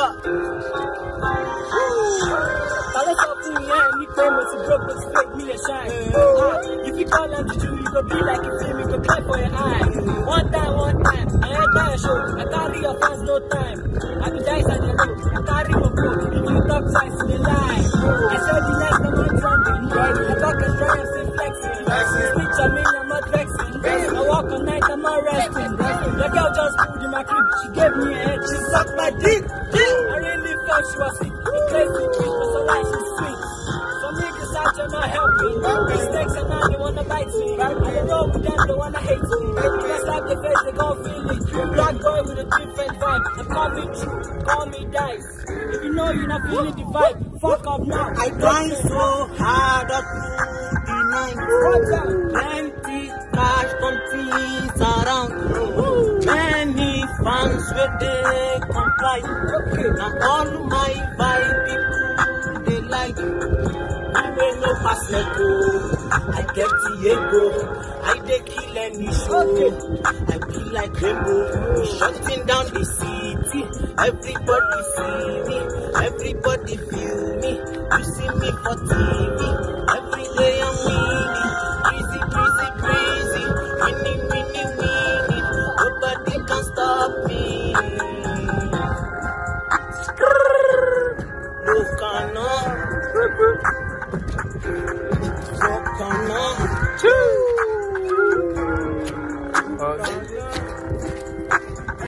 Let's up to me and me famous and broke but fake me a shine. If you call out to you, you go be like a film, you go play for your eye. One time, I ain't die show. I carry your fans no time. I be dice at the road, I carry my boat. If you talk size to the line, I said the next time I'm trending. I talk and dry and say flexing. Speech I mean I'm not vexing. I walk all night, I'm not resting. The girl just pulled in my crib, she gave me a head, she sucked my dick. I really felt she was sick. The crazy bitch was so right, she's sweet. Some niggas out here not helping. Mistakes and now they wanna bite me. I don't know with them, they wanna hate me. Just like the face, they gon' feel it. Black boy with a different vibe. I'm coming true, call me dice. If you know you're not feeling the vibe, fuck up now. I grind so hard up through the night. Plenty cash, things around. Many fans where they comply. Now all my vibe people they like. I no pass go. I get the ego. I dey kill any show. I be like rainbow. We shutting down the city. Everybody see me. Everybody feel me. You see me for TV.